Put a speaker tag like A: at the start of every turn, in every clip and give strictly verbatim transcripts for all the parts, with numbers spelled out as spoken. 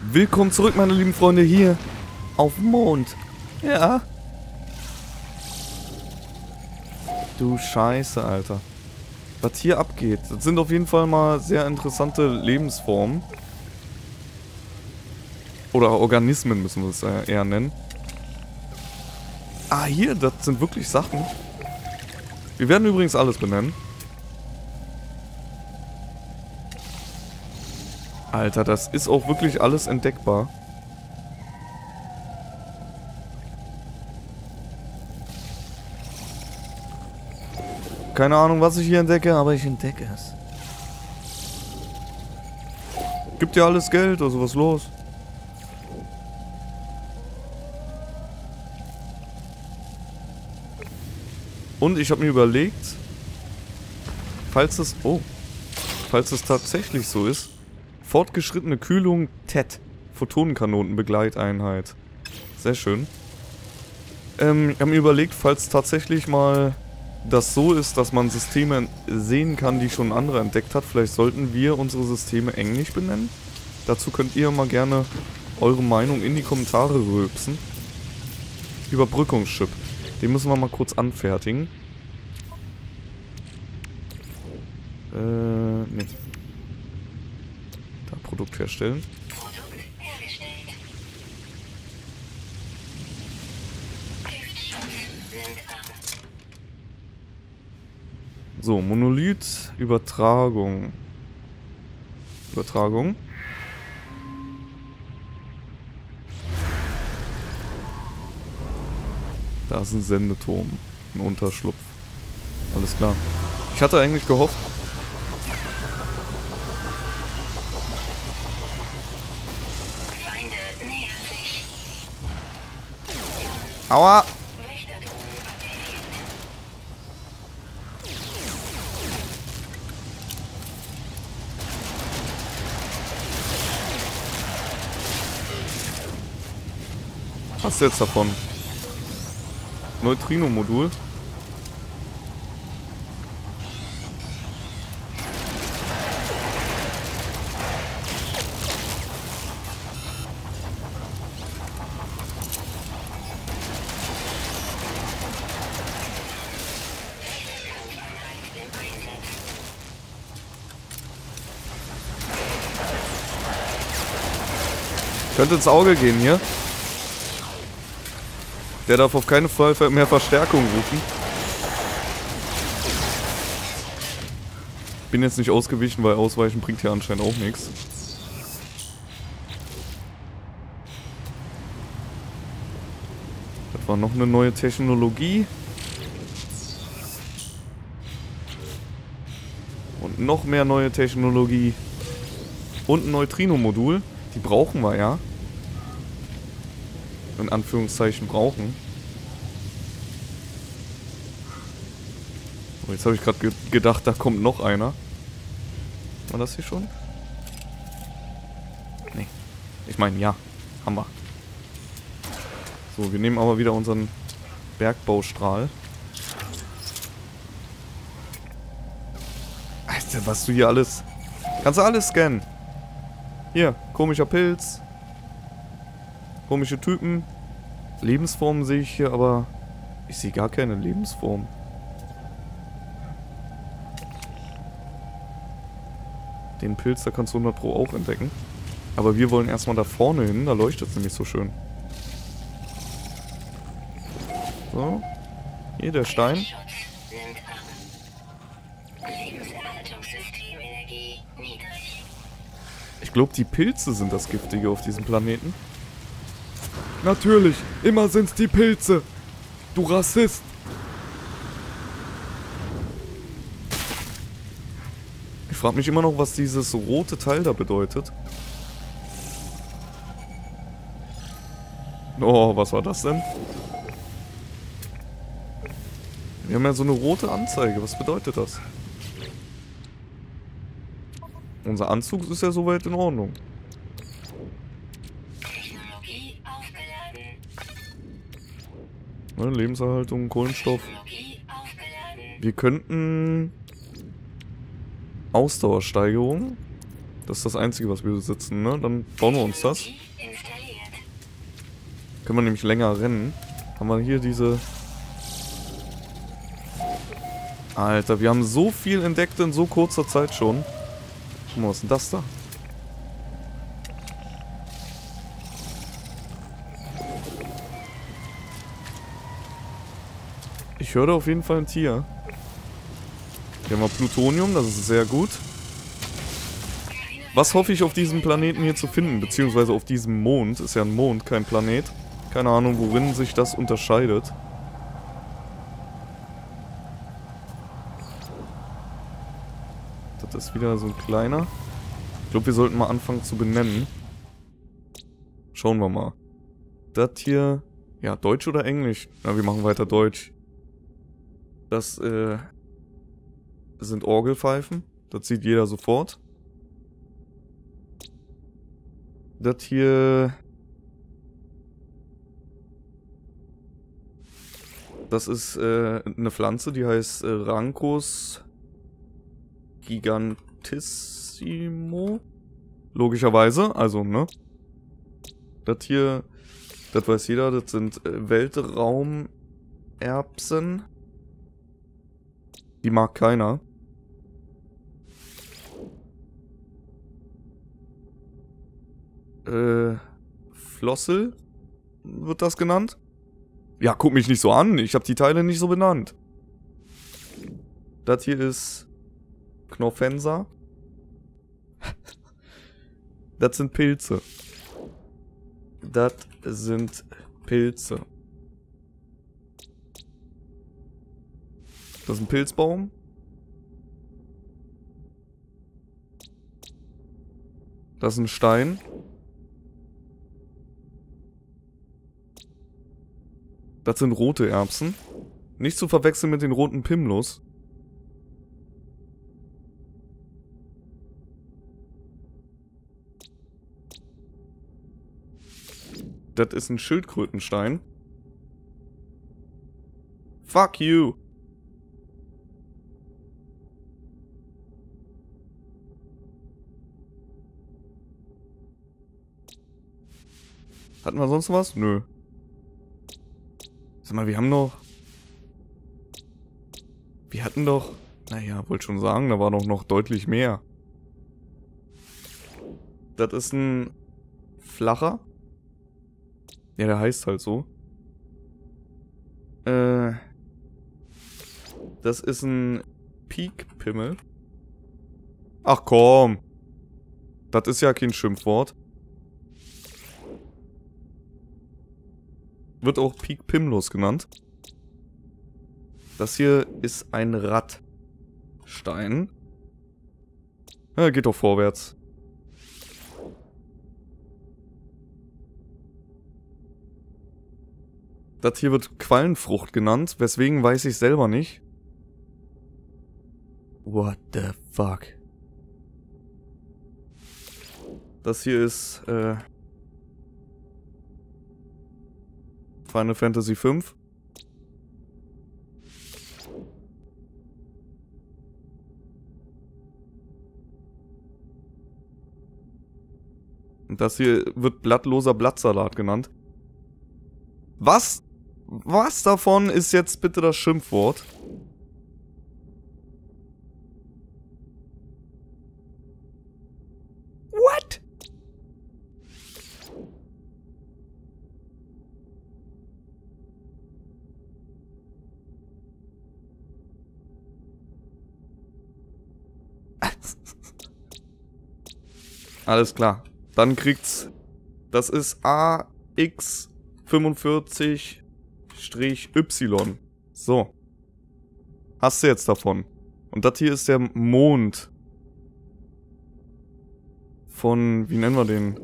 A: Willkommen zurück, meine lieben Freunde, hier auf dem Mond. Ja. Du Scheiße, Alter. Was hier abgeht, das sind auf jeden Fall mal sehr interessante Lebensformen. Oder Organismen müssen wir es eher nennen. Ah, hier, das sind wirklich Sachen. Wir werden übrigens alles benennen. Alter, das ist auch wirklich alles entdeckbar. Keine Ahnung, was ich hier entdecke, aber ich entdecke es. Gibt ja alles Geld, also was ist los? Und ich habe mir überlegt, falls es, oh, falls es tatsächlich so ist, fortgeschrittene Kühlung T E D, Photonenkanonenbegleiteinheit. Sehr schön. Ähm, ich habe mir überlegt, falls tatsächlich mal das so ist, dass man Systeme sehen kann, die schon andere entdeckt hat, vielleicht sollten wir unsere Systeme englisch benennen. Dazu könnt ihr mal gerne eure Meinung in die Kommentare rülpsen. Überbrückungschip. Den müssen wir mal kurz anfertigen. Äh, ne. Da, Produkt herstellen. So, Monolith, Übertragung. Übertragung. Da ist ein Sendeturm. Ein Unterschlupf. Alles klar. Ich hatte eigentlich gehofft. Aua! Was ist jetzt davon? Neutrino-Modul. Könnte ins Auge gehen hier. Der darf auf keinen Fall mehr Verstärkung rufen. Bin jetzt nicht ausgewichen, weil Ausweichen bringt hier anscheinend auch nichts. Das war noch eine neue Technologie. Und noch mehr neue Technologie. Und ein Neutrino-Modul. Die brauchen wir ja. In Anführungszeichen brauchen. Oh, jetzt habe ich gerade ge gedacht, da kommt noch einer. War das hier schon? Nee. Ich meine, ja. Haben wir. So, wir nehmen aber wieder unseren Bergbaustrahl. Alter, was du hier alles... Kannst du alles scannen? Hier, komischer Pilz. Komische Typen. Lebensformen sehe ich hier, aber ich sehe gar keine Lebensform. Den Pilz, da kannst du hundert Pro auch entdecken. Aber wir wollen erstmal da vorne hin, da leuchtet es nämlich so schön. So. Hier der Stein. Ich glaube, die Pilze sind das Giftige auf diesem Planeten. Natürlich, immer sind's die Pilze. Du Rassist. Ich frage mich immer noch, was dieses rote Teil da bedeutet. Oh, was war das denn? Wir haben ja so eine rote Anzeige. Was bedeutet das? Unser Anzug ist ja soweit in Ordnung. Ne, Lebenserhaltung, Kohlenstoff. Wir könnten... Ausdauersteigerung. Das ist das Einzige, was wir besitzen, ne? Dann bauen wir uns das. Können wir nämlich länger rennen. Haben wir hier diese... Alter, wir haben so viel entdeckt in so kurzer Zeit schon. Guck mal, was ist denn das da? Ich höre da auf jeden Fall ein Tier. Hier haben wir Plutonium, das ist sehr gut. Was hoffe ich auf diesem Planeten hier zu finden, beziehungsweise auf diesem Mond. Ist ja ein Mond, kein Planet. Keine Ahnung, worin sich das unterscheidet. Das ist wieder so ein kleiner. Ich glaube, wir sollten mal anfangen zu benennen. Schauen wir mal. Das hier... Ja, Deutsch oder Englisch? Na, wir machen weiter Deutsch. Das, äh... sind Orgelpfeifen. Das sieht jeder sofort. Das hier... Das ist äh, eine Pflanze, die heißt äh, Rancus Gigantissimo. Logischerweise, also, ne? Das hier, das weiß jeder, das sind äh, Weltraumerbsen. Die mag keiner. Äh, Flossel wird das genannt? Ja, guck mich nicht so an. Ich habe die Teile nicht so benannt. Das hier ist Knorfensa. Das sind Pilze. Das sind Pilze. Das ist ein Pilzbaum. Das ist ein Stein. Das sind rote Erbsen. Nicht zu verwechseln mit den roten Pimlos. Das ist ein Schildkrötenstein. Fuck you. Hatten wir sonst was? Nö. Sag mal, wir haben doch... Wir hatten doch... Naja, wollte schon sagen, da war doch noch deutlich mehr. Das ist ein... Flacher? Ja, der heißt halt so. Äh... Das ist ein... Peak-Pimmel. Ach komm! Das ist ja kein Schimpfwort. Wird auch Peak Pimlos genannt. Das hier ist ein Radstein. Ja, geht doch vorwärts. Das hier wird Quallenfrucht genannt, weswegen weiß ich selber nicht. What the fuck? Das hier ist, äh... Final Fantasy fünf. Und das hier wird blattloser Blattsalat genannt. Was? Was davon ist jetzt bitte das Schimpfwort? What? Alles klar. Dann kriegt's... Das ist A X fünfundvierzig Y. So. Hast du jetzt davon. Und das hier ist der Mond. Von... Wie nennen wir den?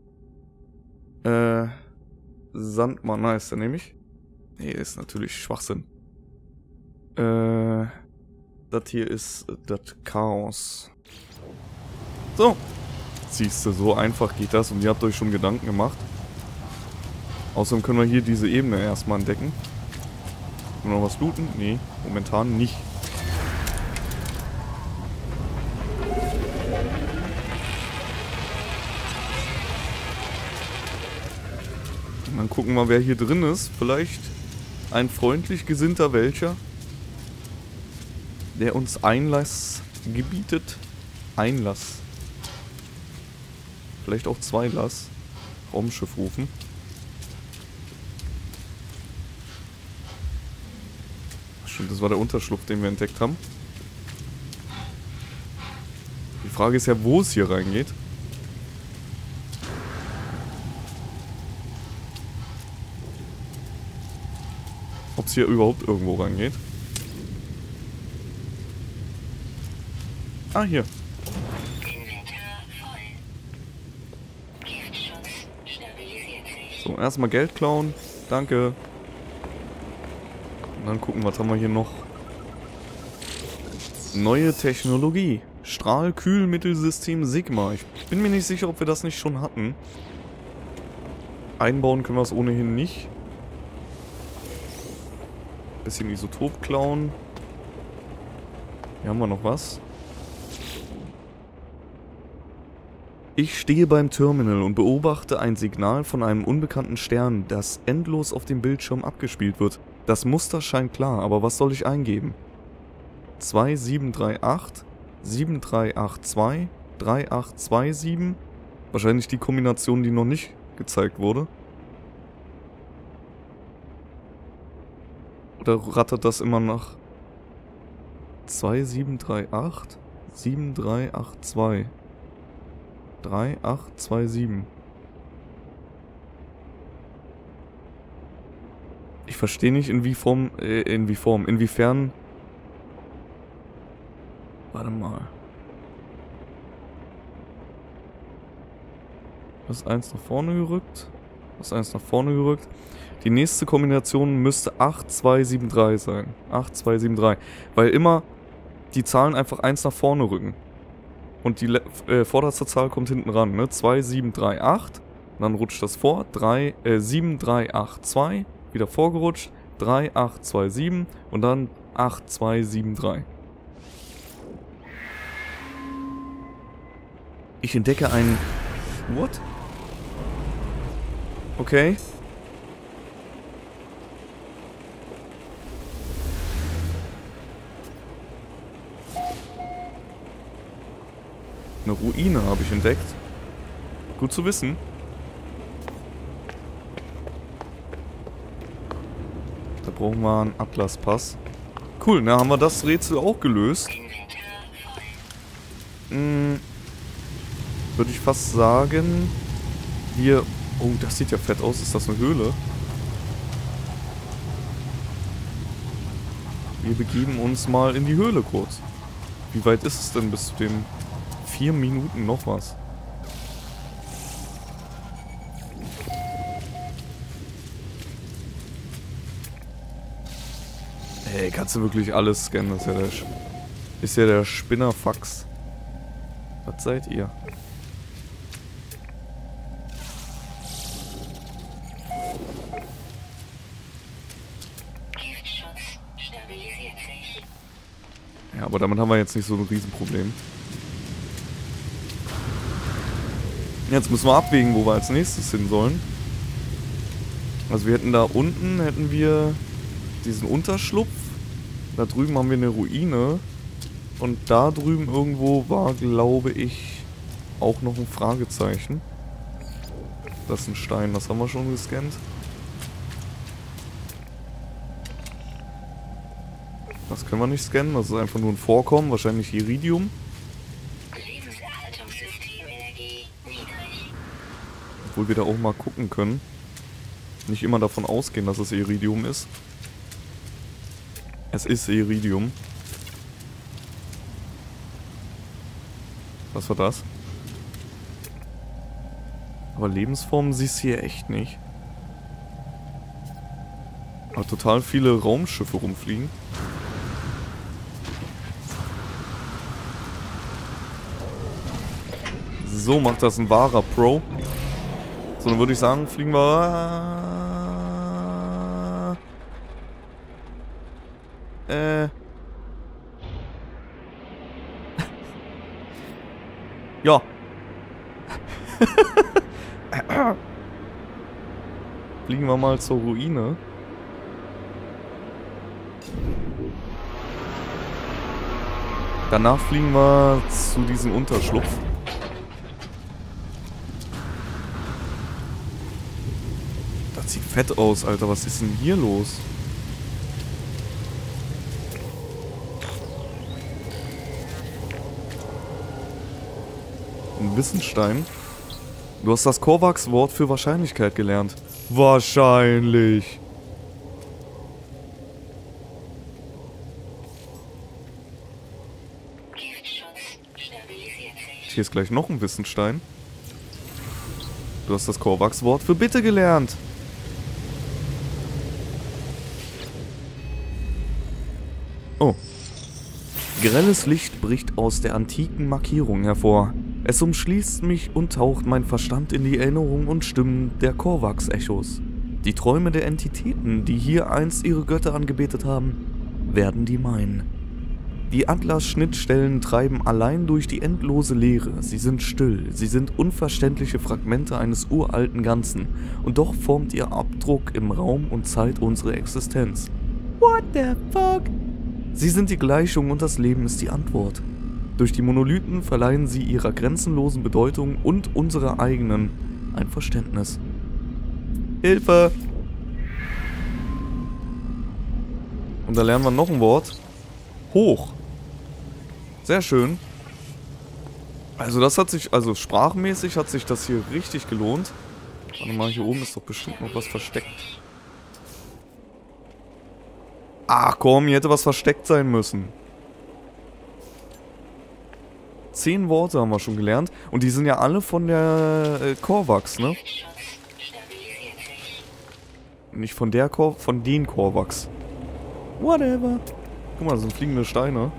A: Äh... Sandmann heißt der nämlich. Nee, ist natürlich Schwachsinn. Äh... Das hier ist das Chaos. So. Siehst du, so einfach geht das und ihr habt euch schon Gedanken gemacht. Außerdem können wir hier diese Ebene erstmal entdecken. Können wir noch was looten? Nee, momentan nicht. Und dann gucken wir, wer hier drin ist. Vielleicht ein freundlich gesinnter welcher, der uns Einlass gebietet. Einlass. Vielleicht auch Zweilass. Raumschiff rufen. Stimmt, das war der Unterschlupf, den wir entdeckt haben. Die Frage ist ja, wo es hier reingeht. Ob es hier überhaupt irgendwo reingeht. Ah, hier. So, erstmal Geld klauen. Danke. Und dann gucken, was haben wir hier noch. Neue Technologie. Strahlkühlmittelsystem Sigma. Ich bin mir nicht sicher, ob wir das nicht schon hatten. Einbauen können wir es ohnehin nicht. Bisschen Isotop klauen. Hier haben wir noch was. Ich stehe beim Terminal und beobachte ein Signal von einem unbekannten Stern, das endlos auf dem Bildschirm abgespielt wird. Das Muster scheint klar, aber was soll ich eingeben? zwei sieben drei acht, sieben drei acht zwei, drei acht zwei sieben. Wahrscheinlich die Kombination, die noch nicht gezeigt wurde. Oder rattert das immer nach zwei sieben drei acht, sieben drei acht zwei, drei acht zwei sieben. Ich verstehe nicht, in wie Form, äh, in wie Form, inwiefern... Warte mal. Das ist eins nach vorne gerückt. Das ist eins nach vorne gerückt. Die nächste Kombination müsste acht zwei sieben drei sein. acht zwei sieben drei. Weil immer die Zahlen einfach eins nach vorne rücken. Und die äh, vorderste Zahl kommt hinten ran, ne? zwei sieben drei acht. Dann rutscht das vor. drei, äh, sieben drei acht zwei. Wieder vorgerutscht. drei acht zwei sieben. Und dann acht zwei sieben drei. Ich entdecke einen... What? Okay. Eine Ruine habe ich entdeckt. Gut zu wissen. Da brauchen wir einen Atlaspass. Cool, na haben wir das Rätsel auch gelöst. Hm, würde ich fast sagen, wir... Oh, das sieht ja fett aus. Ist das eine Höhle? Wir begeben uns mal in die Höhle kurz. Wie weit ist es denn bis zu dem... Vier Minuten noch was. Ey, kannst du wirklich alles scannen? Das ist ja der, Sch ist ja der Spinnerfax. Was seid ihr?
B: Giftschutz stabilisiert sich.
A: Ja, aber damit haben wir jetzt nicht so ein Riesenproblem. Jetzt müssen wir abwägen, wo wir als nächstes hin sollen. Also wir hätten da unten, hätten wir diesen Unterschlupf. Da drüben haben wir eine Ruine. Und da drüben irgendwo war, glaube ich, auch noch ein Fragezeichen. Das ist ein Stein, das haben wir schon gescannt. Das können wir nicht scannen, das ist einfach nur ein Vorkommen, wahrscheinlich Iridium. Obwohl wir da auch mal gucken können. Nicht immer davon ausgehen, dass es Iridium ist. Es ist Iridium. Was war das? Aber Lebensformen siehst du hier echt nicht. Aber total viele Raumschiffe rumfliegen. So macht das ein wahrer Pro. So, dann würde ich sagen, fliegen wir... Äh... ja. fliegen wir mal zur Ruine. Danach fliegen wir zu diesem Unterschlupf. Das sieht fett aus, Alter. Was ist denn hier los? Ein Wissensstein. Du hast das Korvax-Wort für Wahrscheinlichkeit gelernt. Wahrscheinlich. Hier ist gleich noch ein Wissensstein. Du hast das Korvax-Wort für Bitte gelernt. Oh. Grelles Licht bricht aus der antiken Markierung hervor. Es umschließt mich und taucht mein Verstand in die Erinnerungen und Stimmen der Korvax-Echos. Die Träume der Entitäten, die hier einst ihre Götter angebetet haben, werden die meinen. Die Atlas-Schnittstellen treiben allein durch die endlose Leere. Sie sind still, sie sind unverständliche Fragmente eines uralten Ganzen. Und doch formt ihr Abdruck im Raum und Zeit unsere Existenz. What the fuck? Sie sind die Gleichung und das Leben ist die Antwort. Durch die Monolithen verleihen sie ihrer grenzenlosen Bedeutung und unserer eigenen ein Verständnis. Hilfe! Und da lernen wir noch ein Wort. Hoch. Sehr schön. Also das hat sich, also sprachmäßig hat sich das hier richtig gelohnt. Warte mal, hier oben ist doch bestimmt noch was versteckt. Ach komm, hier hätte was versteckt sein müssen. Zehn Worte haben wir schon gelernt. Und die sind ja alle von der äh, Korvax, ne? Nicht von der Kor... von den Korvax. Whatever. Guck mal, das sind fliegende Steine.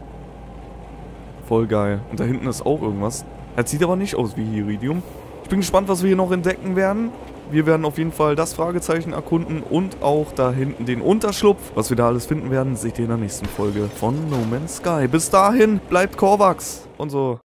A: Voll geil. Und da hinten ist auch irgendwas. Das sieht aber nicht aus wie Iridium. Ich bin gespannt, was wir hier noch entdecken werden. Wir werden auf jeden Fall das Fragezeichen erkunden und auch da hinten den Unterschlupf. Was wir da alles finden werden, seht ihr in der nächsten Folge von No Man's Sky. Bis dahin, bleibt Korvax und so.